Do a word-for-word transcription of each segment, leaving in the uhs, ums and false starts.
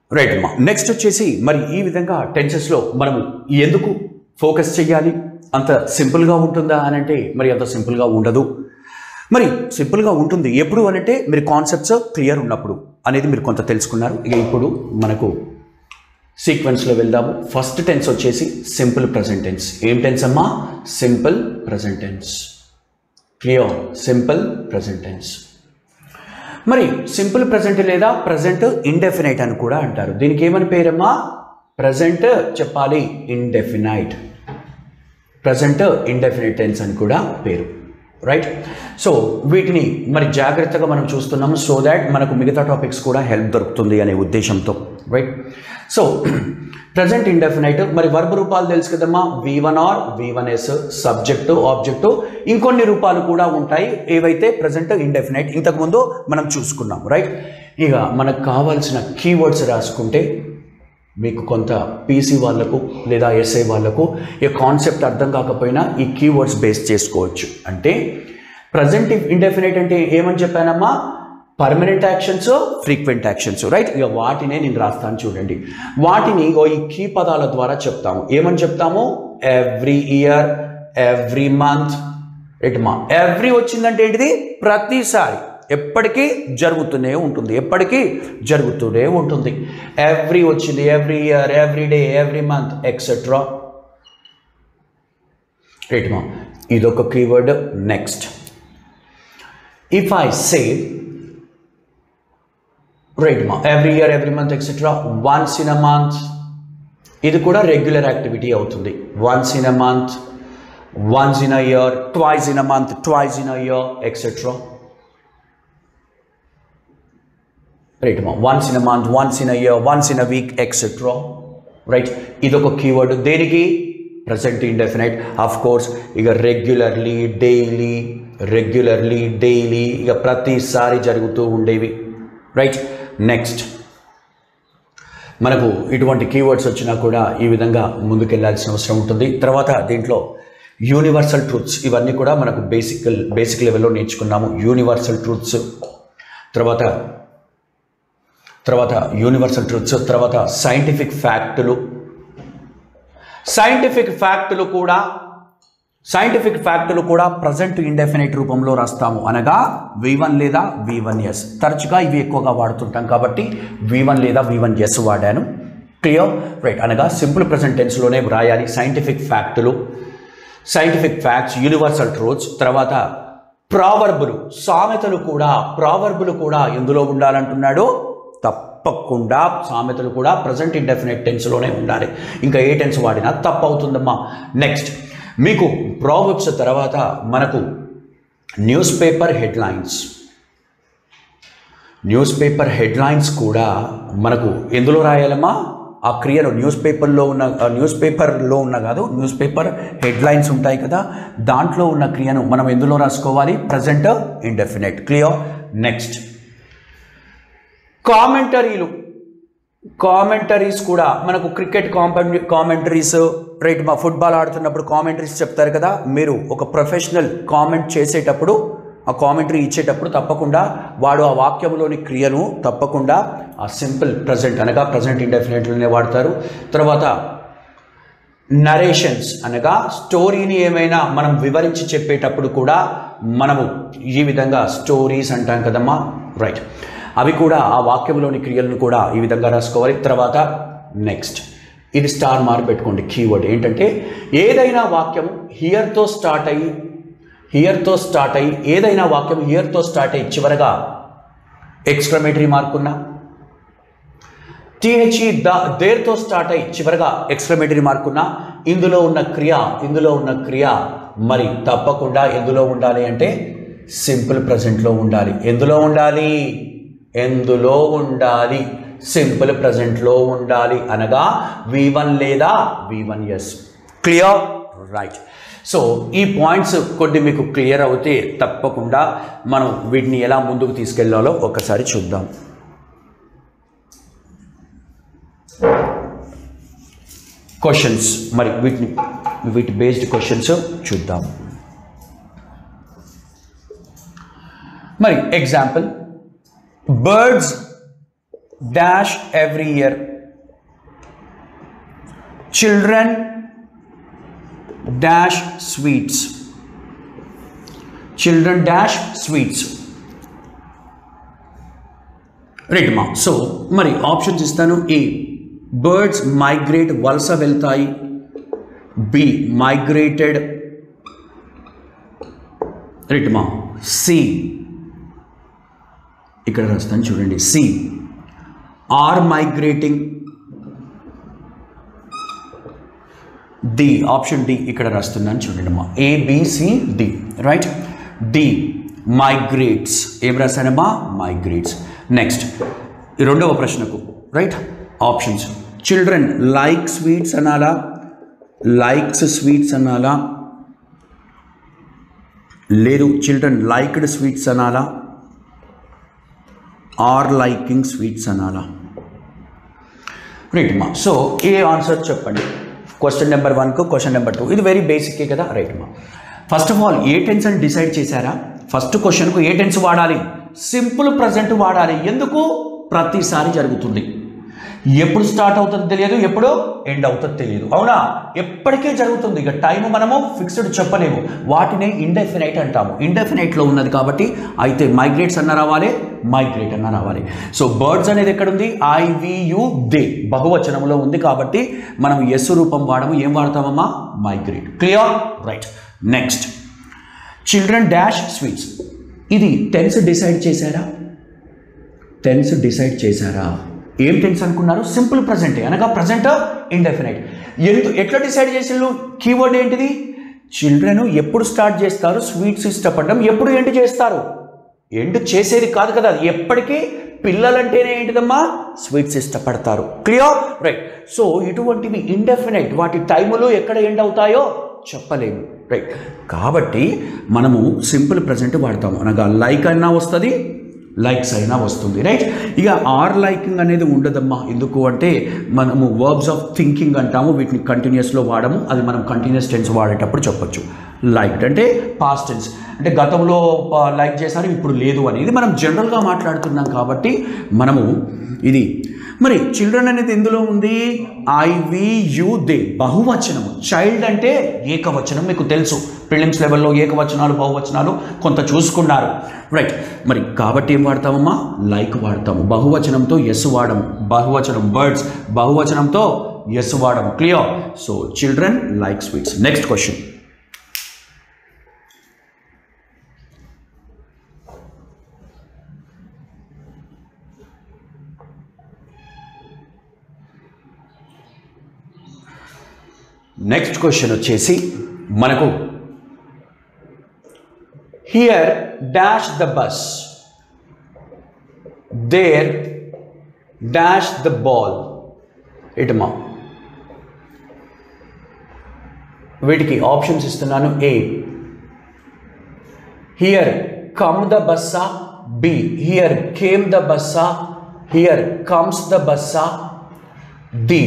Right అమ్మా. Next వచ్చేసి మరి ఈ విధంగా టెన్సెస్లో మనము ఎందుకు ఫోకస్ చేయాలి? అంత సింపుల్గా ఉంటుందా అని అంటే మరి అంత సింపుల్గా ఉండదు. మరి సింపుల్గా ఉంటుంది ఎప్పుడు అని అంటే మీరు కాన్సెప్ట్స్ క్లియర్ ఉన్నప్పుడు అనేది మీరు కొంత తెలుసుకున్నారు. ఇక ఇప్పుడు మనకు సీక్వెన్స్లో వెళ్దాము. ఫస్ట్ టెన్స్ వచ్చేసి సింపుల్ ప్రజెంట్ టెన్స్. ఏం టెన్స్ అమ్మా? Simple present tense. Clear? Simple present tense. మరి సింపుల్ ప్రజెంట్ లేదా ప్రజెంట్ ఇండెఫినైట్ అని కూడా అంటారు. దీనికి ఏమని పేరమ్మా? ప్రజెంట్ చెప్పాలి ఇండెఫినైట్. ప్రజెంట్ ఇండెఫినైట్ టెన్స్ అని కూడా పేరు. రైట్. సో వీటిని మరి జాగ్రత్తగా మనం చూస్తున్నాము సో దాట్ మనకు మిగతా టాపిక్స్ కూడా హెల్ప్ దొరుకుతుంది అనే ఉద్దేశంతో. రైట్. సో ప్రజెంట్ ఇండెఫినైట్ మరి వర్బ్ రూపాలు తెలుసు కదమ్మా. V one or V one S, subject, object, ఇంకొన్ని రూపాలు కూడా ఉంటాయి ఏవైతే ప్రజెంట్ ఇండెఫినైట్ ఇంతకుముందు మనం చూసుకున్నాం. రైట్. ఇక మనకు కావాల్సిన కీవర్డ్స్ రాసుకుంటే మీకు కొంత పీసీ వాళ్ళకు లేదా ఎస్ఐ వాళ్ళకు ఈ కాన్సెప్ట్ అర్థం కాకపోయినా ఈ కీవర్డ్స్ బేస్ చేసుకోవచ్చు. అంటే ప్రజెంట్ ఇండెఫినైట్ అంటే ఏమని చెప్పానమ్మా? Permanent actions, frequent actions. Right. ఇక వాటినే నేను రాస్తాను చూడండి. వాటిని ఈ కీ పదాల ద్వారా చెప్తాము. ఏమని చెప్తాము? Every year, every month. Right మా. ఎవ్రీ వచ్చిందంటే ఏంటిది? ప్రతిసారి, ఎప్పటికీ జరుగుతూనే ఉంటుంది, ఎప్పటికీ జరుగుతూనే ఉంటుంది. ఎవ్రీ వచ్చింది, every year, every day, every month etcetera. Right మా. ఇదొక keyword. Next, if I say right మా every year, every month etcetera, once in a month, ఇది కూడా రెగ్యులర్ యాక్టివిటీ అవుతుంది. Once in a month, once in a year, twice in a month, twice in a year etcetera. Right మా. Once in a month, once in a year, once in a week etcetera. Right. ఇదొక keyword. దేనికి? Present indefinite. Of course ఇక regularly, daily, regularly, daily, ఇక ప్రతిసారి జరుగుతూ ఉండేవి. Right. Next, మనకు ఇటువంటి కీవర్డ్స్ వచ్చినా కూడా ఈ విధంగా ముందుకెళ్లాల్సిన అవసరం ఉంటుంది. తర్వాత దీంట్లో యూనివర్సల్ ట్రూత్స్, ఇవన్నీ కూడా మనకు బేసిక్ బేసిక్ లెవెల్లో నేర్చుకున్నాము. యూనివర్సల్ ట్రూత్స్, తర్వాత తర్వాత యూనివర్సల్ ట్రూత్స్, తర్వాత సైంటిఫిక్ ఫ్యాక్టులు. సైంటిఫిక్ ఫ్యాక్టులు కూడా సైంటిఫిక్ ఫ్యాక్టులు కూడా ప్రజెంట్ ఇండెఫినైట్ రూపంలో రాస్తాము. అనగా వి వన్ లేదా వి వన్ ఎస్. తరచుగా ఇవి ఎక్కువగా వాడుతుంటాం కాబట్టి వి వన్ లేదా వి వన్ ఎస్ వాడాను. క్లియర్? రైట్. అనగా సింపుల్ ప్రజెంట్ టెన్స్లోనే వ్రాయాలి సైంటిఫిక్ ఫ్యాక్టులు, సైంటిఫిక్ ఫ్యాక్ట్స్, యూనివర్సల్ ట్రూత్స్. తర్వాత ప్రావర్బులు, సామెతలు కూడా. ప్రావర్బులు కూడా ఎందులో ఉండాలంటున్నాడు? తప్పకుండా సామెతలు కూడా ప్రజెంట్ ఇండెఫినైట్ టెన్స్లోనే ఉండాలి. ఇంకా ఏ టెన్స్ వాడినా తప్పు అవుతుందమ్మా. నెక్స్ట్, మీకు ప్రావర్బ్స్ తర్వాత మనకు news paper headlines. News paper headlines కూడా మనకు ఎందులో రాయాలమ్మా? ఆ క్రియను న్యూస్ పేపర్లో ఉన్న న్యూస్ పేపర్లో ఉన్న కాదు న్యూస్ పేపర్ హెడ్లైన్స్ ఉంటాయి కదా, దాంట్లో ఉన్న క్రియను మనం ఎందులో రాసుకోవాలి? Present indefinite. క్లియర్? నెక్స్ట్, కామెంటరీలు. కామెంటరీస్ కూడా మనకు క్రికెట్ కామెంట్ కామెంటరీస్. రైట్ మా. ఫుట్బాల్ ఆడుతున్నప్పుడు కామెంటరీస్ చెప్తారు కదా. మీరు ఒక ప్రొఫెషనల్ కామెంట్ చేసేటప్పుడు, ఆ కామెంటరీ ఇచ్చేటప్పుడు తప్పకుండా వాడు ఆ వాక్యంలోని క్రియను తప్పకుండా ఆ సింపుల్ ప్రజెంట్ అనగా ప్రజెంట్ ఇండెఫినెట్లోనే వాడతారు. తర్వాత నరేషన్స్ అనగా స్టోరీని ఏమైనా మనం వివరించి చెప్పేటప్పుడు కూడా మనము ఈ విధంగా స్టోరీస్ అంటాం కదమ్మా. రైట్. అవి కూడా ఆ వాక్యంలోని క్రియలను కూడా ఈ విధంగా రాసుకోవాలి. తర్వాత నెక్స్ట్, ఇది స్టార్ మార్క్ పెట్టుకోండి. కీవర్డ్ ఏంటంటే ఏదైనా వాక్యం హియర్తో స్టార్ట్ అయ్యి హియర్తో స్టార్ట్ అయ్యి ఏదైనా వాక్యం హియర్తో స్టార్ట్ అయ్యి చివరగా ఎక్స్క్లమేటరీ మార్క్ ఉన్న, టీహెచ్ఈ ద దేర్తో స్టార్ట్ అయ్యి చివరగా ఎక్స్క్లమేటరీ మార్క్ ఉన్న, ఇందులో ఉన్న క్రియ ఇందులో ఉన్న క్రియ మరి తప్పకుండా ఎందులో ఉండాలి అంటే సింపుల్ ప్రజెంట్లో ఉండాలి. ఎందులో ఉండాలి? ఎందులో ఉండాలి? సింపుల్ ప్రజెంట్లో ఉండాలి. అనగా వి వన్ లేదా V one S. Clear? Right. So ఈ పాయింట్స్ కొన్ని మీకు క్లియర్ అవుతే తప్పకుండా మనం వీటిని ఎలా ముందుకు తీసుకెళ్లాలో ఒకసారి చూద్దాం. క్వశ్చన్స్ మరి వీటిని వీటి బేస్డ్ క్వశ్చన్స్ చూద్దాం. మరి example, birds dash every year. Children dash sweets. Children dash sweets. Right మా. సో మరి ఆప్షన్స్ ఇస్తాను. ఏ బర్డ్స్ మైగ్రేట్ వలస వెళ్తాయి. B migrated. రైట్ మా. సి ఇక్కడ రాస్తాను చూడండి. C are migrating. D option D ఇక్కడ రాస్తున్నాను చూడండి మా. A B C D. Right. D migrates. ఏం రాశానమ్మా? మైగ్రేట్స్. నెక్స్ట్ రెండవ ప్రశ్నకు right options. Children like sweets అనాలా, లైక్స్ స్వీట్స్ అనాలా, లేదు చిల్డ్రన్ లైక్డ్ స్వీట్స్ అనాలా, ఆర్ లైకింగ్ స్వీట్స్ అనాలా? రైట్ మా. సో ఏ ఆన్సర్ చెప్పండి. క్వశ్చన్ నెంబర్ వన్కు క్వశ్చన్ నెంబర్ టూ ఇది వెరీ బేసికే కదా. రైట్ మా. ఫస్ట్ ఆఫ్ ఆల్ ఏ టెన్స్ అని డిసైడ్ చేశారా? ఫస్ట్ క్వశ్చన్కు ఏ టెన్స్ వాడాలి? సింపుల్ ప్రజెంట్ వాడాలి. ఎందుకు? ప్రతిసారి జరుగుతుంది. ఎప్పుడు స్టార్ట్ అవుతుందో తెలియదు, ఎప్పుడు ఎండ్ అవుతుందో తెలియదు. అవునా? ఎప్పటికే జరుగుతుంది. ఇక టైం మనము ఫిక్స్డ్ చెప్పలేము. వాటినే ఇండెఫినైట్ అంటాము. ఇండెఫినైట్లో ఉన్నది కాబట్టి అయితే మైగ్రేట్స్ అన్న రావాలి, మైగ్రేట్ అన్న రావాలి. సో బర్డ్స్ అనేది ఎక్కడుంది? ఐ వి యు దే బహువచనంలో ఉంది కాబట్టి మనం ఎస్ రూపం వాడము. ఏం వాడతామమ్మా? Migrate. Clear? Right. Next children dash sweets. ఇది టెన్స్ డిసైడ్ చేశారా? టెన్స్ డిసైడ్ చేశారా? ఏం టెన్స్ అనుకున్నారు? సింపుల్ ప్రజెంటే అనగా ప్రజెంట్ ఇండెఫినైట్. ఎందు ఎట్లా డిసైడ్ చేసిండ్రు? కీవర్డ్ ఏంటిది? చిల్డ్రన్ ఎప్పుడు స్టార్ట్ చేస్తారు స్వీట్స్ ఇష్టపడడం, ఎప్పుడు ఎండ్ చేస్తారు? ఎండ్ చేసేది కాదు కదా, ఎప్పటికీ పిల్లలంటేనే ఏంటిదమ్మా? స్వీట్స్ ఇష్టపడతారు. క్లియర్? రైట్. సో ఇటువంటివి ఇండెఫినైట్, వాటి టైములో ఎక్కడ ఎండ్ అవుతాయో చెప్పలేము. రైట్. కాబట్టి మనము సింపుల్ ప్రజెంట్ వాడతాము. అనగా లైక్ అయినా వస్తుంది, లైక్స్ అయినా వస్తుంది. రైట్. ఇక ఆర్ లైకింగ్ అనేది ఉండదమ్మా. ఎందుకు అంటే మనము వర్బ్స్ ఆఫ్ థింకింగ్ అంటాము, వీటిని కంటిన్యూస్లో వాడము. అది మనం కంటిన్యూస్ టెన్స్ వాడేటప్పుడు చెప్పొచ్చు. లైక్డ్ అంటే పాస్ట్ టెన్స్, అంటే గతంలో లైక్ చేశారు ఇప్పుడు లేదు అనేది మనం జనరల్గా మాట్లాడుతున్నాం కాబట్టి మనము ఇది. మరి చిల్డ్రన్ అనేది ఎందులో ఉంది? ఐ వి యు దే బహువచనము. చైల్డ్ అంటే ఏకవచనం, మీకు తెలుసు ప్రిలిమ్స్ లెవెల్లో ఏకవచనాలు బహువచనాలు కొంత చూసుకున్నారు. రైట్. మరి కాబట్టి ఏం వాడతామమ్మా? లైక్ వాడతాము. బహువచనంతో ఎస్ వాడము. బహువచనం బర్డ్స్, బహువచనంతో ఎస్ వాడము. Clear? So children like sweets. Next question. Next question వచ్చేసి మనకు here dash the bus, there dash the ball. ఇటుమా వీటికి ఆప్షన్స్ ఇస్తున్నాను. ఏ హియర్ కమ్ ద బస్సా, బి హియర్ కేమ్ ద బస్సా, హియర్ కమ్స్ ద బస్సా, D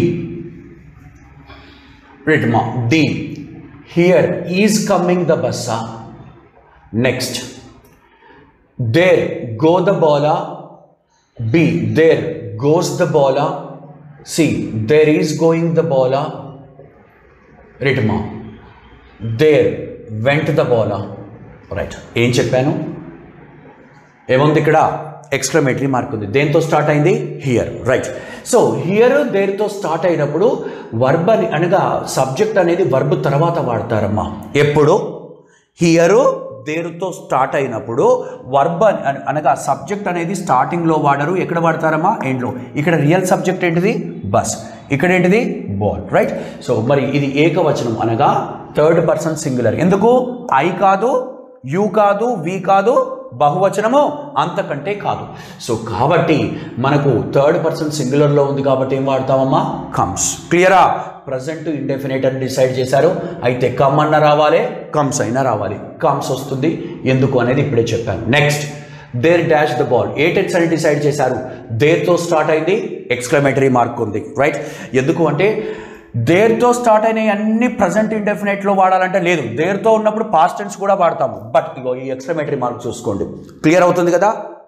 Read ma. D. Here is coming the bassa. Next. There go the balla. B. There goes the balla. C. There is going the balla. Read ma. There went the balla. Right. ఏం చెప్పాను? ఏముంది ఇక్కడ? Exclamatory mark ఉంది. దేంతో start అయింది? Here. Right. So here దేనితో start అయినప్పుడు verb అని అనగా సబ్జెక్ట్ అనేది వర్బ్ తర్వాత వాడతారమ్మా. ఎప్పుడు? హియరు దేరుతో స్టార్ట్ అయినప్పుడు వర్బ్ అనగా సబ్జెక్ట్ అనేది స్టార్టింగ్లో వాడరు. ఎక్కడ వాడతారమ్మా? ఎండ్లో. ఇక్కడ రియల్ సబ్జెక్ట్ ఏంటిది? బస్. ఇక్కడ ఏంటిది? బాల్. రైట్. సో మరి ఇది ఏకవచనం అనగా థర్డ్ పర్సన్ సింగులర్. ఎందుకు? ఐ కాదు, యు కాదు, వి కాదు, బహువచనము అంతకంటే కాదు. సో కాబట్టి మనకు థర్డ్ పర్సన్ సింగులర్లో ఉంది కాబట్టి ఏం వాడతామమ్మా? కమ్స్. క్లియరా? ప్రజెంట్ ఇండెఫినైట్ అని డిసైడ్ చేశారు. అయితే కమ్ అన్న రావాలి, కమ్స్ అయినా రావాలి. కమ్స్ వస్తుంది. ఎందుకు అనేది ఇప్పుడే చెప్పాను. Next there dash the ball. ఏ టెన్స్ అని డిసైడ్ చేశారు? దేర్తో స్టార్ట్ అయింది, ఎక్స్క్లమేటరీ మార్క్ ఉంది. రైట్. ఎందుకు అంటే దేర్తో స్టార్ట్ అయినవి అన్ని ప్రజెంట్ ఇండెఫినైట్లో వాడాలంటే లేదు. దేర్తో ఉన్నప్పుడు పాస్ట్ టెన్స్ కూడా వాడతాము. బట్ ఇగో ఈ ఎక్స్క్లమేటరీ మార్క్ చూసుకోండి. క్లియర్ అవుతుంది కదా?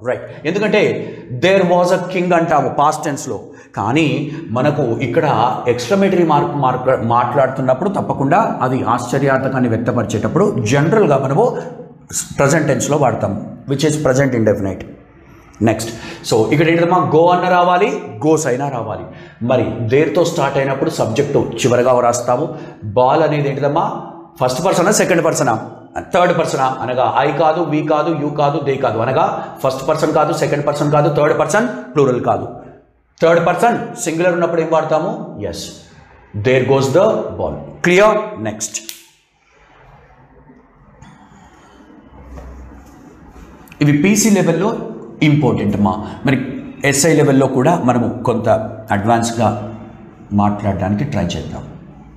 రైట్. ఎందుకంటే దేర్ వాజ్ అ కింగ్ అంటాము పాస్ట్ టెన్స్లో, కానీ మనకు ఇక్కడ ఎక్స్క్లమేటరీ మార్క్ మార్క్ మాట్లాడుతున్నప్పుడు తప్పకుండా అది ఆశ్చర్యార్థకాన్ని వ్యక్తపరిచేటప్పుడు జనరల్గా మనము ప్రజెంట్ టెన్స్లో వాడతాం, which is present indefinite. Next, so ఇక్కడ ఏంటమ్మా గో అన్న రావాలి, గోస్ అయినా రావాలి. మరి దేర్తో స్టార్ట్ అయినప్పుడు సబ్జెక్టు చివరగా రాస్తాము. బాల్ అనేది ఏంటిదమ్మా ఫస్ట్ పర్సనా సెకండ్ పర్సనా థర్డ్ పర్సనా అనగా ఐ కాదు, వి కాదు, యూ కాదు, దే కాదు అనగా ఫస్ట్ పర్సన్ కాదు, సెకండ్ పర్సన్ కాదు, థర్డ్ పర్సన్ ప్లూరల్ కాదు. థర్డ్ పర్సన్ సింగులర్ ఉన్నప్పుడు ఏం వాడతాము? S, there goes the ball. Clear? Next, ఇవి పీసీ లెవెల్లో ఇంపార్టెంట్ మా. మరి ఎస్ఐ లెవెల్లో కూడా మనము కొంత అడ్వాన్స్గా మాట్లాడడానికి ట్రై చేద్దాం.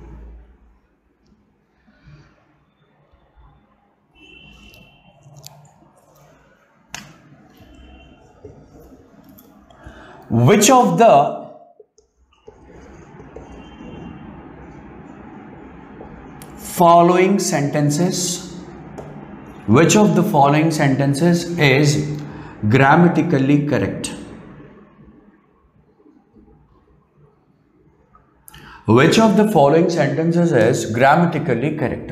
Which of the following sentences which of the following sentences is grammatically correct? Which of the following sentences is grammatically correct?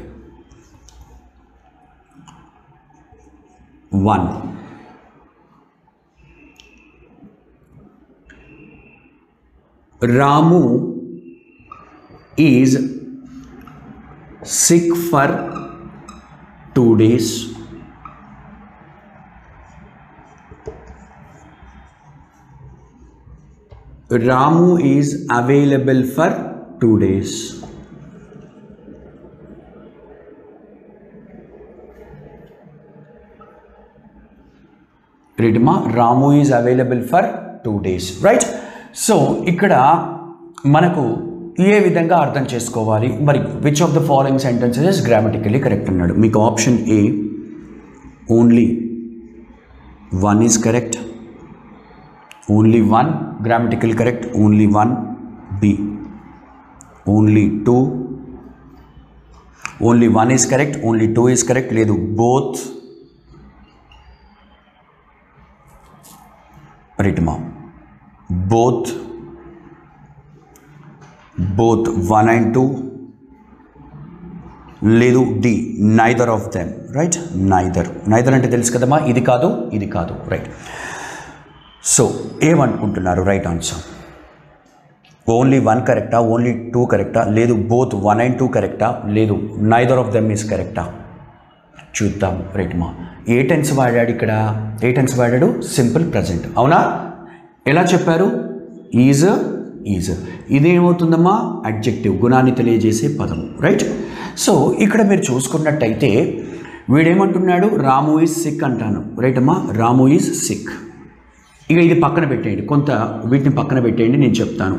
One, Ramu is sick for two days. Ramu is available for two days. Read ma, Ramu is available for two days. Right? So ఇక్కడ మనకు ఏ విధంగా అర్థం చేసుకోవాలి? మరి which of the following sentences grammatically correct అన్నాడు. మీకు option A only one is correct, only one grammatical correct, only one. B only two, only one is correct, only two is correct. లేదు, బోత్. రైట్ మా, both both one and two. లేదు, D neither of them. Right, neither. Neither అంటే తెలుసు కదమ్మా, ఇది కాదు ఇది కాదు. రైట్. సో ఏమనుకుంటున్నారు? రైట్ ఆన్సర్ ఓన్లీ వన్ కరెక్టా, ఓన్లీ టూ కరెక్టా? లేదు, బోత్ వన్ అండ్ టూ కరెక్టా? లేదు, నైదర్ ఆఫ్ దెమ్ ఈజ్ కరెక్టా? చూద్దాం. రైట్ మా, ఏ టెన్స్ వాడాడు ఇక్కడ? ఏ టెన్స్ వాడాడు? Simple present. అవునా? ఎలా చెప్పారు? Is is. ఇదేమవుతుందమ్మా? అడ్జెక్టివ్, గుణాన్ని తెలియజేసే పదము. రైట్. సో ఇక్కడ మీరు చూసుకున్నట్టయితే వీడేమంటున్నాడు? రాము ఈజ్ సిక్ అంటాను. రైట్ అమ్మా, రాము ఈజ్ సిక్. ఇక ఇది పక్కన పెట్టేయండి, కొంత వీటిని పక్కన పెట్టేయండి, నేను చెప్తాను.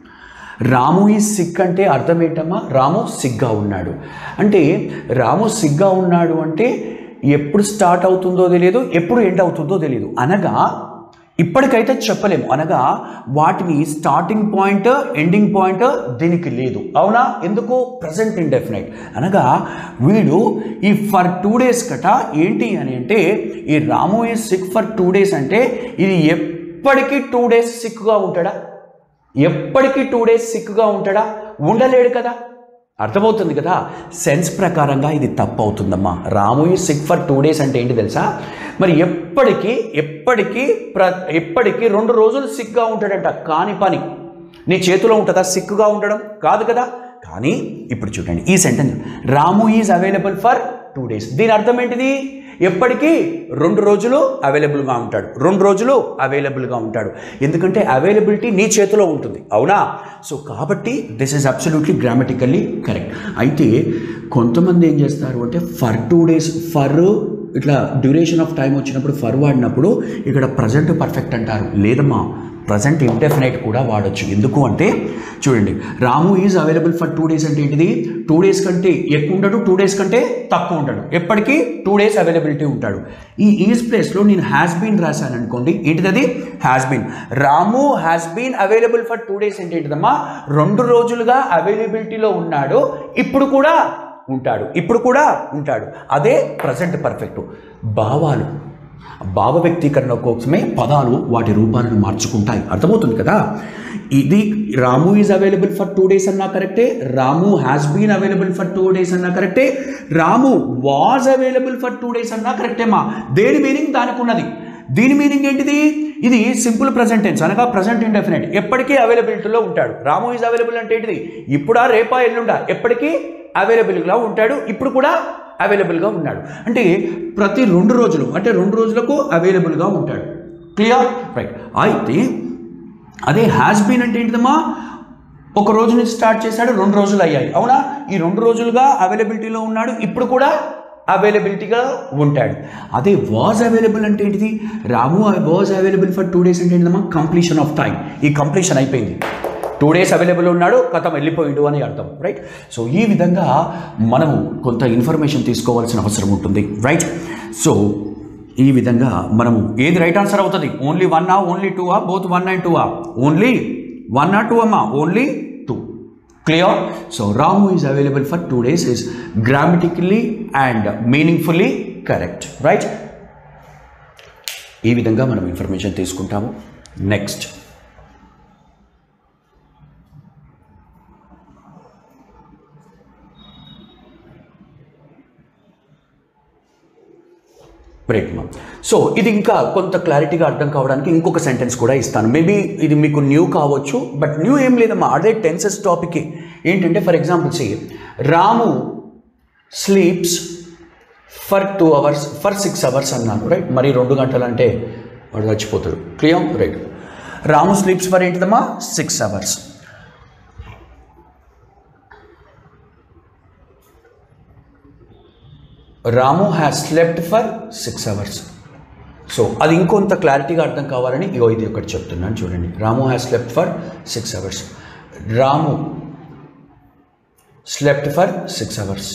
రాము ఈజ్ సిక్ అంటే అర్థం ఏంటమ్మా? రాము సిగ్గా ఉన్నాడు అంటే, రాము సిగ్గా ఉన్నాడు అంటే ఎప్పుడు స్టార్ట్ అవుతుందో తెలియదు, ఎప్పుడు ఎండ్ అవుతుందో తెలియదు. అనగా ఇప్పటికైతే చెప్పలేము, అనగా వాటిని స్టార్టింగ్ పాయింట్ ఎండింగ్ పాయింట్ దీనికి లేదు. అవునా? ఎందుకు? Present indefinite. అనగా వీడు ఈ ఫర్ టూ డేస్ కట ఏంటి అని అంటే, ఈ Ramu is sick for two days అంటే ఇది ఎప్పటికీ టూ డేస్ సిక్గా ఉంటాడా? ఎప్పటికీ టూ డేస్ సిక్గా ఉంటాడా? ఉండలేడు కదా. అర్థమవుతుంది కదా. సెన్స్ ప్రకారంగా ఇది తప్పు అవుతుందమ్మా. Ramu is sick for two days అంటే ఏంటి తెలుసా? మరి ఎప్పటికీ ఎప్పటికీ ప్ర ఎప్పటికీ రెండు రోజులు సిక్గా ఉంటాడంట. కాని పని నీ చేతిలో ఉంటుందా సిక్గా ఉండడం? కాదు కదా. కానీ ఇప్పుడు చూడండి ఈ sentence, Ramu is available for two days. దీని అర్థం ఏంటిది? ఎప్పటికీ రెండు రోజులు అవైలబుల్గా ఉంటాడు, రెండు రోజులు అవైలబుల్గా ఉంటాడు. ఎందుకంటే అవైలబిలిటీ నీ చేతిలో ఉంటుంది. అవునా? సో కాబట్టి this is absolutely grammatically correct. అయితే కొంతమంది ఏం చేస్తారు అంటే ఫర్ టూ డేస్ ఫర్ ఇట్లా డ్యూరేషన్ ఆఫ్ టైం వచ్చినప్పుడు ఫర్ వాడినప్పుడు ఇక్కడ ప్రజెంట్ పర్ఫెక్ట్ అంటారు. లేదమ్మా, ప్రజెంట్ ఇండెఫినైట్ కూడా వాడచ్చు. ఎందుకు అంటే చూడండి, Ramu is available for two days అంటే ఏంటిది? టూ డేస్ కంటే ఎక్కువ ఉండడు, టూ డేస్ కంటే తక్కువ ఉంటాడు, ఎప్పటికీ టూ డేస్ అవైలబిలిటీ ఉంటాడు. ఈ ఈజ్ ప్లేస్లో నేను హ్యాస్ బీన్ రాశాను అనుకోండి, ఏంటిది? అది has been. Ramu has been available for two days అంటే ఏంటిదమ్మా? రెండు రోజులుగా అవైలబిలిటీలో ఉన్నాడు, ఇప్పుడు కూడా ఉంటాడు, ఇప్పుడు కూడా ఉంటాడు. అదే ప్రజెంట్ పర్ఫెక్ట్. భావాలు భావ వ్యక్తీకరణ కోసమే పదాలు వాటి రూపాలను మార్చుకుంటాయి. అర్థమవుతుంది కదా. ఇది Ramu is available for two days అన్నా కరెక్టే, Ramu has been available for two days అన్నా కరెక్టే, Ramu was available for two days అన్నా కరెక్టే మా. దేని మీనింగ్ దానికి ఉన్నది. దీని మీనింగ్ ఏంటిది? ఇది సింపుల్ ప్రజెంట్ టెన్స్ అనగా ప్రజెంట్ ఇండెఫినెట్, ఎప్పటికీ అవైలబిలిటీలో ఉంటాడు. రాము ఈజ్ అవైలబుల్ అంటే ఏంటిది? ఇప్పుడా, రేపా, ఎల్లుండా, ఎప్పటికీ అవైలబుల్గా ఉంటాడు. ఇప్పుడు కూడా అవైలబుల్గా ఉన్నాడు. అంటే ప్రతి రెండు రోజులు అంటే రెండు రోజులకు అవైలబుల్గా ఉంటాడు. క్లియర్? రైట్. అయితే అదే హ్యాస్ బీన్ అంటే ఏంటిదమ్మా? ఒక రోజు నుంచి స్టార్ట్ చేశాడు, రెండు రోజులు అయ్యాయి, అవునా? ఈ రెండు రోజులుగా అవైలబిలిటీలో ఉన్నాడు, ఇప్పుడు కూడా అవైలబిలిటీగా ఉంటాడు. అదే వాజ్ అవైలబుల్ అంటే ఏంటిది? Ramu was available for two days అంటే ఏంటమ్మా? Completion of time. ఈ కంప్లీషన్ అయిపోయింది, టూ డేస్ అవైలబుల్ ఉన్నాడు, కథం వెళ్ళిపోయిండు అని అర్థం. రైట్. సో ఈ విధంగా మనము కొంత ఇన్ఫర్మేషన్ తీసుకోవాల్సిన అవసరం ఉంటుంది. రైట్. సో ఈ విధంగా మనము ఏది రైట్ ఆన్సర్ అవుతుంది? ఓన్లీ వన్ ఆ, ఓన్లీ టూ ఆ, బోత్ వన్ అండ్ టూ ఆ? ఓన్లీ వన్ ఆ, టూ అమ్మా? Only two. Clear? So Ramu is available for two days is grammatically and meaningfully correct. Right. ఈ విధంగా మనం ఇన్ఫర్మేషన్ తీసుకుంటాము. నెక్స్ట్, రైట్ మా. సో ఇది ఇంకా కొంత క్లారిటీగా అర్థం కావడానికి ఇంకొక సెంటెన్స్ కూడా ఇస్తాను. మేబీ ఇది మీకు న్యూ కావచ్చు, బట్ న్యూ ఏం లేదమ్మా, అదే టెన్సెస్ టాపిక్. ఏంటంటే for example see Ramu sleeps for two hours for six hours అన్నాను. రైట్. మరి రెండు గంటలు అంటే వాడు చచ్చిపోతాడు. Clear? Right. Ramu sleeps for ఏంటిదమ్మా? Six hours. Ramu has slept for six hours. So అది ఇంకొంత క్లారిటీగా అర్థం కావాలని ఇగో ఇది ఒకటి చెప్తున్నాను చూడండి. Ramu has slept for six hours. Ramu slept for six hours.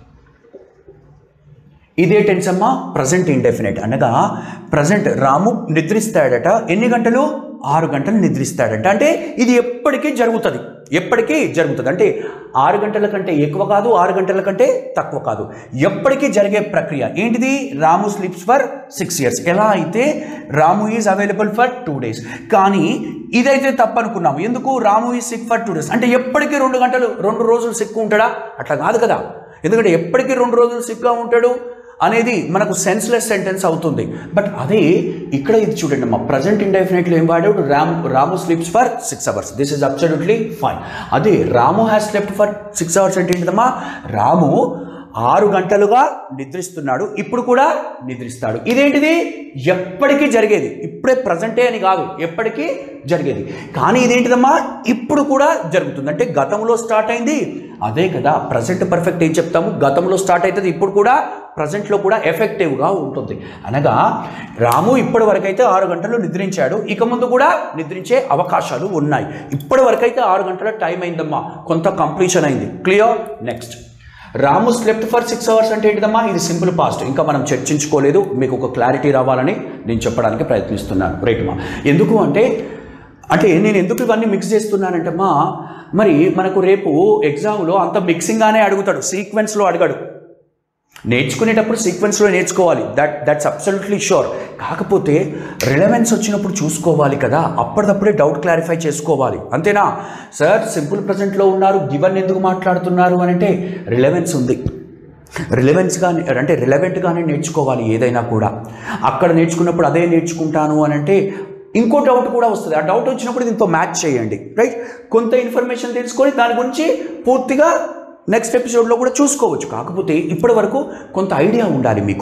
ఇదే టెన్స్ అమ్మా, ప్రజెంట్ ఇండెఫినెట్ అనగా ప్రజెంట్ రాము నిద్రిస్తాడట. ఎన్ని గంటలు? ఆరు గంటలు నిద్రిస్తాడట. అంటే ఇది ఎప్పటికీ జరుగుతుంది, ఎప్పటికీ జరుగుతుంది. అంటే ఆరు గంటల కంటే ఎక్కువ కాదు, ఆరు గంటల కంటే తక్కువ కాదు, ఎప్పటికీ జరిగే ప్రక్రియ. ఏంటిది? Ramu sleeps for six years. ఎలా అయితే Ramu is available for two days. కానీ ఇదైతే తప్పు అనుకున్నాము. ఎందుకు? Ramu is sick for two days అంటే ఎప్పటికీ రెండు గంటలు రెండు రోజులు సిక్కు ఉంటాడా? అట్లా కాదు కదా. ఎందుకంటే ఎప్పటికీ రెండు రోజులు సిక్గా ఉంటాడు అనేది మనకు సెన్స్లెస్ సెంటెన్స్ అవుతుంది. బట్ అదే ఇక్కడ ఇది చూడండి అమ్మా, ప్రజెంట్ ఇండెఫినెట్లో ఏం వాడాడు? Ram Ramu sleeps for six hours. This is absolutely fine. అదే Ramu has slept for six hours అంటే ఏంటమ్మా? రాము ఆరు గంటలుగా నిద్రిస్తున్నాడు, ఇప్పుడు కూడా నిద్రిస్తాడు. ఇదేంటిది? ఎప్పటికీ జరిగేది, ఇప్పుడే ప్రజెంటే అని కాదు, ఎప్పటికీ జరిగేది. కానీ ఇదేంటిదమ్మా? ఇప్పుడు కూడా జరుగుతుంది. అంటే గతంలో స్టార్ట్ అయింది, అదే కదా ప్రజెంట్ పర్ఫెక్ట్ ఏం చెప్తాము? గతంలో స్టార్ట్ అవుతుంది, ఇప్పుడు కూడా ప్రజెంట్లో కూడా ఎఫెక్టివ్గా ఉంటుంది. అనగా రాము ఇప్పటి వరకైతే ఆరు గంటలు నిద్రించాడు, ఇక ముందు కూడా నిద్రించే అవకాశాలు ఉన్నాయి. ఇప్పటి వరకైతే ఆరు గంటల టైం అయిందమ్మా, కొంత కంప్లీషన్ అయింది. Clear? Next, Ramu slept for six hours అంటే ఏంటిదమ్మా? ఇది సింపుల్ పాస్ట్, ఇంకా మనం చర్చించుకోలేదు. మీకు ఒక క్లారిటీ రావాలని నేను చెప్పడానికి ప్రయత్నిస్తున్నాను. రైట్ మా. ఎందుకు అంటే అంటే నేను ఎందుకు ఇవన్నీ మిక్స్ చేస్తున్నానంటమ్మా, మరి మనకు రేపు ఎగ్జామ్లో అంత మిక్సింగ్గానే అడుగుతాడు, సీక్వెన్స్లో అడగడు. నేర్చుకునేటప్పుడు సీక్వెన్స్లో నేర్చుకోవాలి, దట్ దట్స్ అబ్సల్యూట్లీ షూర్. కాకపోతే రిలవెన్స్ వచ్చినప్పుడు చూసుకోవాలి కదా, అప్పటిదప్పుడే డౌట్ క్లారిఫై చేసుకోవాలి. అంతేనా? సార్ సింపుల్ ప్రజెంట్లో ఉన్నారు, గివన్ ఎందుకు మాట్లాడుతున్నారు అని అంటే రిలవెన్స్ ఉంది. రిలవెన్స్గానే అంటే రిలవెంట్గానే నేర్చుకోవాలి ఏదైనా కూడా. అక్కడ నేర్చుకున్నప్పుడు అదే నేర్చుకుంటాను అని అంటే ఇంకో డౌట్ కూడా వస్తుంది. ఆ డౌట్ వచ్చినప్పుడు దీంతో మ్యాచ్ చేయండి. రైట్. కొంత ఇన్ఫర్మేషన్ తెలుసుకొని దాని గురించి పూర్తిగా నెక్స్ట్ ఎపిసోడ్లో కూడా చూసుకోవచ్చు. కాకపోతే ఇప్పటి వరకు కొంత ఐడియా ఉండాలి మీకు.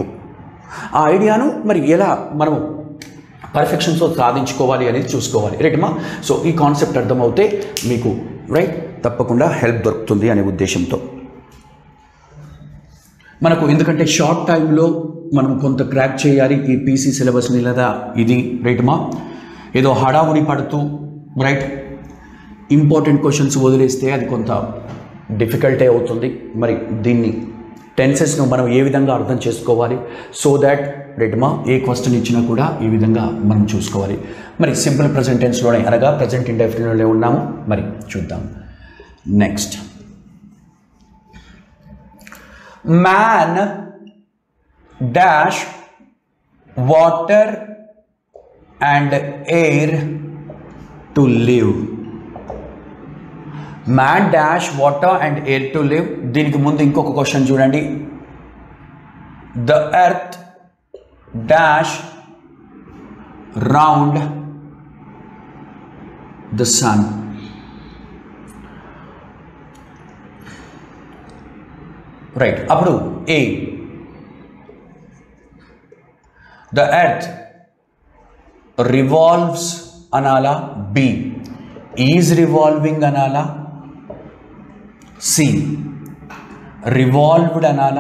ఆ ఐడియాను మరి ఎలా మనము పర్ఫెక్షన్తో సాధించుకోవాలి అనేది చూసుకోవాలి. రైట్మా. సో ఈ కాన్సెప్ట్ అర్థమవుతే మీకు రైట్ తప్పకుండా హెల్ప్ దొరుకుతుంది అనే ఉద్దేశంతో మనకు, ఎందుకంటే షార్ట్ టైంలో మనం కొంత క్రాక్ చేయాలి ఈ పీసీ సిలబస్ని లేదా ఇది. రైట్మా. ఏదో హడావుడి పడుతూ రైట్ ఇంపార్టెంట్ క్వశ్చన్స్ వదిలేస్తే అది కొంత డిఫికల్టే అవుతుంది. మరి దీన్ని టెన్సెస్ను మనం ఏ విధంగా అర్థం చేసుకోవాలి, సో దాట్ రైట్మా ఏ క్వశ్చన్ ఇచ్చినా కూడా ఈ విధంగా మనం చూసుకోవాలి. మరి సింపుల్ ప్రజెంట్ టెన్స్లోనే అనగా ప్రజెంట్ ఇండెఫినిట్లోనే ఉన్నాము. మరి చూద్దాం. Next, man dash water and air to live. Man dash water and air to live. దీనికి ముందు ఇంకొక క్వశ్చన్ చూడండి. The earth dash round the sun. Right. అప్పుడు ఏ, ద ఎర్త్ రివాల్వ్స్ అనాలా, బి ఈజ్ రివాల్వింగ్ అనాలా, సి రివాల్వ్డ్ అనాలా,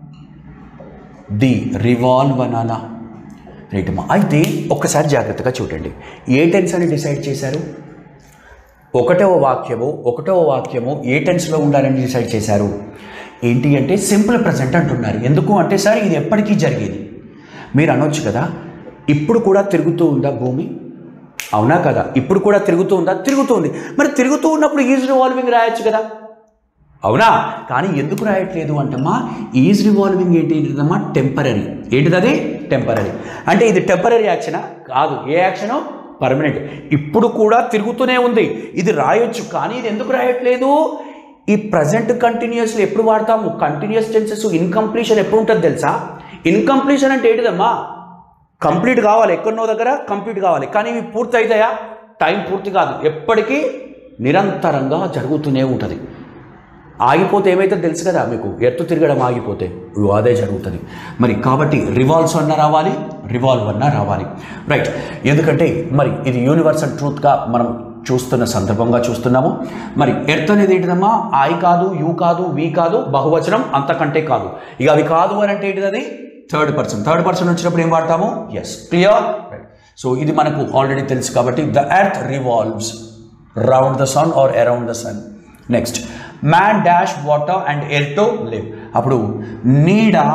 D revolve అనాలా. Right అమ్మా. అయితే ఒక్కసారి జాగ్రత్తగా చూడండి. ఏ టెన్స్ అని డిసైడ్ చేశారు? ఒకటవ వాక్యము ఒకటవ వాక్యము ఏ టెన్స్లో ఉండాలని డిసైడ్ చేశారు? ఏంటి అంటే సింపుల్ ప్రజెంట్ అంటున్నారు. ఎందుకు అంటే సార్ ఇది ఎప్పటికీ జరిగేది. మీరు అనొచ్చు కదా, ఇప్పుడు కూడా తిరుగుతూ ఉందా భూమి? అవునా కదా? ఇప్పుడు కూడా తిరుగుతూ ఉందా? తిరుగుతుంది. మరి తిరుగుతూ ఉన్నప్పుడు ఈజ్ రివాల్వింగ్ రాయొచ్చు కదా, అవునా? కానీ ఎందుకు రాయట్లేదు అంటమ్మా, ఈజ్ రివాల్వింగ్ ఏంటిదమ్మా, టెంపరరీ. ఏంటిది అది? టెంపరరీ. అంటే ఇది టెంపరరీ యాక్షనా? కాదు. ఏ యాక్షను? పర్మనెంట్. ఇప్పుడు కూడా తిరుగుతూనే ఉంది, ఇది రాయొచ్చు. కానీ ఇది ఎందుకు రాయట్లేదు? ఈ ప్రజెంట్ కంటిన్యూస్లో ఎప్పుడు వాడతాము? కంటిన్యూస్ టెన్సెస్ ఇన్కంప్లీషన్ ఎప్పుడు ఉంటుంది తెలుసా? ఇన్కంప్లీషన్ అంటే ఏంటిదమ్మా, కంప్లీట్ కావాలి, ఎక్కడో దగ్గర కంప్లీట్ కావాలి. కానీ ఇవి పూర్తి అవుతాయా? టైం పూర్తి కాదు, ఎప్పటికీ నిరంతరంగా జరుగుతూనే ఉంటుంది. ఆగిపోతే ఏమైతే తెలుసు కదా మీకు, ఎత్తు తిరగడం ఆగిపోతే అదే జరుగుతుంది. మరి కాబట్టి రివాల్వ్స్ అన్న రావాలి, రివాల్వ్ అన్న రావాలి. రైట్. ఎందుకంటే మరి ఇది యూనివర్సల్ ట్రూత్గా మనం చూస్తున్న సందర్భంగా చూస్తున్నాము. మరి ఎర్త్ అనేది ఏంటిదమ్మా, ఐ కాదు, యూ కాదు, వి కాదు, బహువచనం అంతకంటే కాదు. ఇక అవి కాదు అని అంటే ఏంటిది? అది థర్డ్ పర్సన్. థర్డ్ పర్సన్ వచ్చినప్పుడు ఏం వాడతాము? ఎస్. క్లియర్? రైట్. సో ఇది మనకు ఆల్రెడీ తెలుసు కాబట్టి the earth revolves round the sun or around the sun. Next, man dash water and air to live. అప్పుడు నీడా,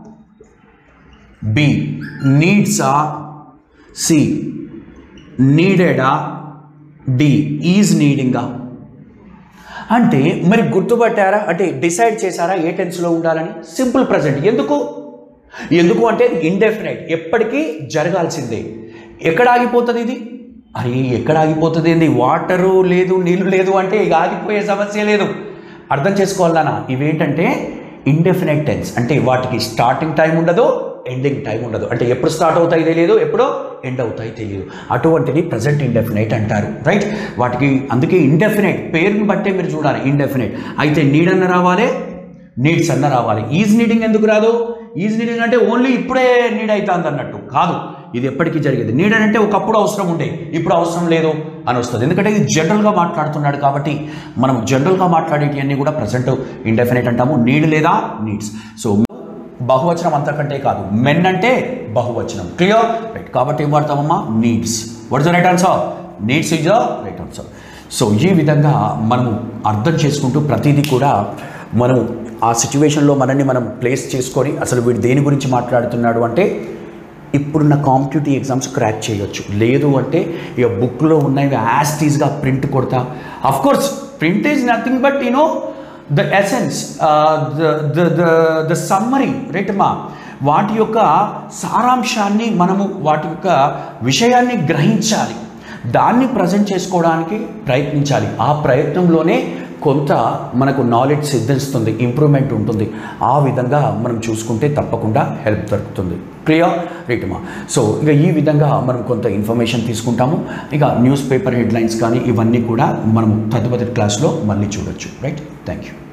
బి నీడ్సా, సి నీడెడా, డి ఈజ్ నీడింగా. అంటే మరి గుర్తుపట్టారా? అంటే డిసైడ్ చేశారా ఏ టెన్స్లో ఉండాలని? Simple present. ఎందుకు ఎందుకు అంటే ఇండెఫినైట్, ఎప్పటికీ జరగాల్సిందే. ఎక్కడ ఆగిపోతుంది ఇది? అరే ఎక్కడ ఆగిపోతుంది ఏంది? వాటరు లేదు, నీళ్ళు లేదు అంటే ఇక ఆగిపోయే సమస్య లేదు. అర్థం చేసుకోవాలన్నా, ఇవేంటంటే ఇండెఫినైట్ టెన్స్. అంటే వాటికి స్టార్టింగ్ టైం ఉండదు, ఎండింగ్ టైం ఉండదు. అంటే ఎప్పుడు స్టార్ట్ అవుతాయి తెలియదు, ఎప్పుడో ఎండ్ అవుతాయి తెలియదు. అటువంటిది ప్రజెంట్ ఇండెఫినైట్ అంటారు. రైట్. వాటికి అందుకే ఇండెఫినైట్ పేరుని బట్టే మీరు చూడాలి. ఇండెఫినైట్ అయితే నీడ్ అన్న రావాలి, నీడ్స్ అన్న రావాలి. ఈజ్ నీడింగ్ ఎందుకు రాదు? ఈజ్ నీడింగ్ అంటే ఓన్లీ ఇప్పుడే నీడ్ అవుతుంది అన్నట్టు కాదు, ఇది ఎప్పటికీ జరిగేది. నీడ్ అంటే ఒకప్పుడు అవసరం ఉండే, ఇప్పుడు అవసరం లేదు అని వస్తుంది. ఎందుకంటే ఇది జనరల్గా మాట్లాడుతున్నాడు కాబట్టి మనం జనరల్గా మాట్లాడేటివన్నీ కూడా ప్రజెంట్ ఇండెఫినైట్ అంటాము. నీడ్ లేదా నీడ్స్. సో బహువచనం అంతకంటే కాదు, మెన్ అంటే బహువచనం. క్లియర్? రైట్. కాబట్టి ఏం వాడతామమ్మా? Needs. What is the right answer? Needs is the right answer. So ఈ విధంగా మనము అర్థం చేసుకుంటూ ప్రతిదీ కూడా మనం ఆ సిచ్యువేషన్లో మనల్ని మనం ప్లేస్ చేసుకొని అసలు వీడు దేని గురించి మాట్లాడుతున్నాడు అంటే ఇప్పుడున్న కాంపిటేటివ్ ఎగ్జామ్స్ క్రాక్ చేయొచ్చు. లేదు అంటే ఇక బుక్లో ఉన్నవి యాస్టీస్గా ప్రింట్ కొడతా. Of course print is nothing but you know the essence, the the the summary. Right అమ్మా. వాటి యొక్క సారాంశాన్ని మనము వాటి యొక్క విషయాన్ని గ్రహించాలి, దాన్ని ప్రజెంట్ చేసుకోవడానికి ప్రయత్నించాలి. ఆ ప్రయత్నంలోనే కొంత మనకు నాలెడ్జ్ సిద్ధిస్తుంది, ఇంప్రూవ్మెంట్ ఉంటుంది. ఆ విధంగా మనం చూసుకుంటే తప్పకుండా హెల్ప్ దొరుకుతుంది. క్లియర్? రైట్ అమ్మా. సో ఇక ఈ విధంగా మనం కొంత ఇన్ఫర్మేషన్ తీసుకుంటాము. ఇక న్యూస్ పేపర్ హెడ్లైన్స్ కానీ ఇవన్నీ కూడా మనం తదుపరి క్లాస్లో మళ్ళీ చూడొచ్చు. రైట్. Thank you.